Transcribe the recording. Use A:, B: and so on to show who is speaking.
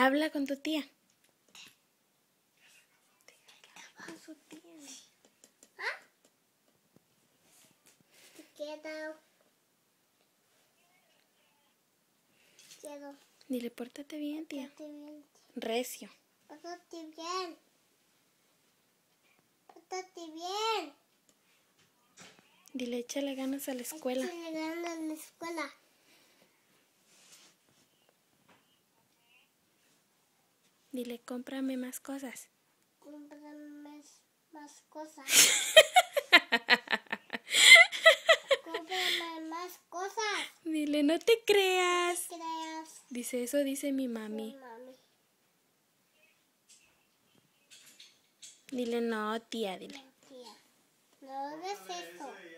A: Habla con tu tía.
B: Con su tía. ¿Ah? Quiero.
A: Dile, pórtate bien, tía.
B: Pórtate bien.
A: Recio.
B: Pórtate bien. Pórtate bien.
A: Dile, échale ganas a la escuela.
B: Échale ganas a la escuela.
A: Dile, cómprame más cosas.
B: Cómprame más cosas. Cómprame más cosas.
A: Dile, no te creas.
B: No te creas.
A: Dice, eso dice mi mami.
B: Sí, mami.
A: Dile, no, tía, dile.
B: No, tía. No hagas eso.